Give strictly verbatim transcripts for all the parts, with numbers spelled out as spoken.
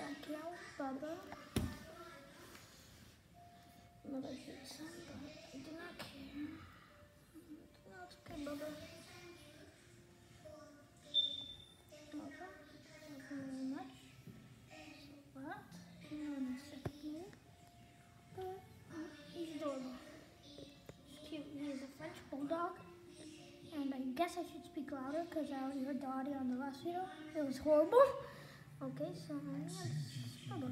back here with Bubba. Another huge sun, but I do not care. No, it's okay, Bubba. Bubba, thank you very much. So what? Hang on a second here. But um, he's adorable. He's cute. He is a French bulldog. And I guess I should speak louder because I already heard the audio on the last video. It was horrible. Okay, so yes, Bubba.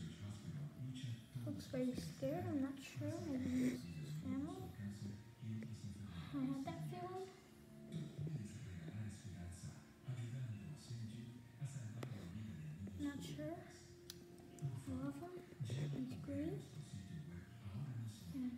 Looks very scared. I'm not sure. Maybe it's his family. I had that feeling. Not sure. I love him. He's great. And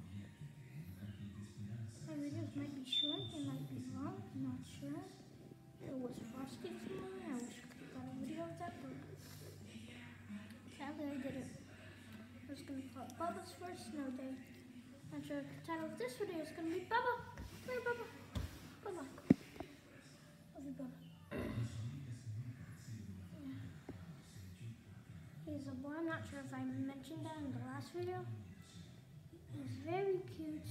my videos might be short. They might be long. I'm not sure. It was frosty this morning. I wish I could have got a video of that, but sadly I didn't. I was going to call it Bubba's first snow day. Not sure if the title of this video is going to be Bubba. Where Bubba? Bubba. Love you, Bubba. Yeah. He's a boy. I'm not sure if I mentioned that in the last video. He's very cute.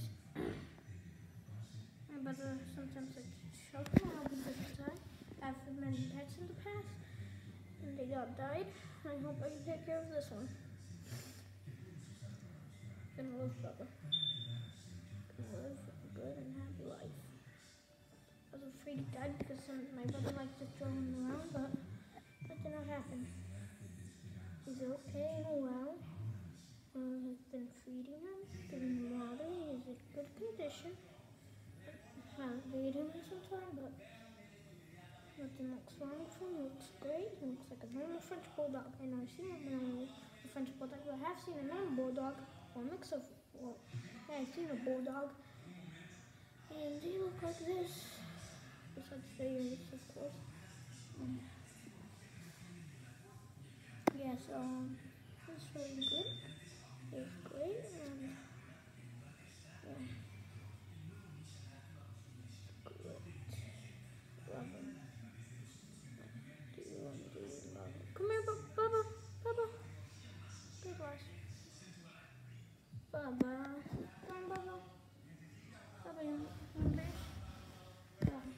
My brother sometimes likes to show him how he does die. I've had many pets in the past, and they all died. I hope I can take care of this one. And live Bubba. And live a good and happy life. I was afraid he died because some, my brother liked to throw him around, but that did not happen. He's okay and well. Uh, I've been feeding him, giving him water. He's in good condition. I haven't weighed him in some time, but nothing looks wrong with him. He looks great. He looks like a normal French bulldog. I know I've seen a normal French bulldog, but I have seen a normal bulldog. Or a mix of, well, yeah, I've seen a bulldog, and they look like this, besides the ears, of course. Um, yeah, so, um, it's really good, it's great, and, yeah, great, love him, do you love him, do you love him? Come here, Bubba, Bubba, Bubba, good boy. Bubba, come on, Bubba. Bubba, you want this? Come.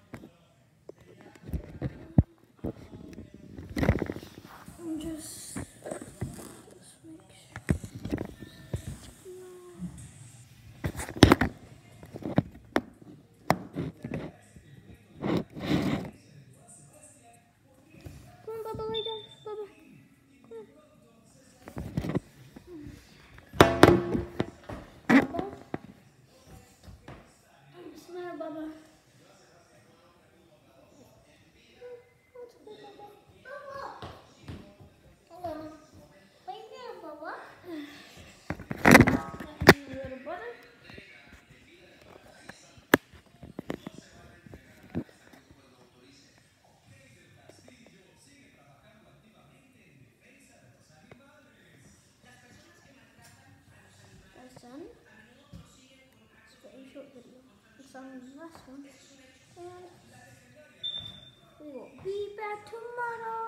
I'm just, just make sure. No. Come on, Bubba, lay down. Bubba, come on. Bubba. What's good, Bubba? Bubba! Hello. Right there, Bubba. Your little brother. My son. It's a very short video. It's on the last one. And we will be back tomorrow.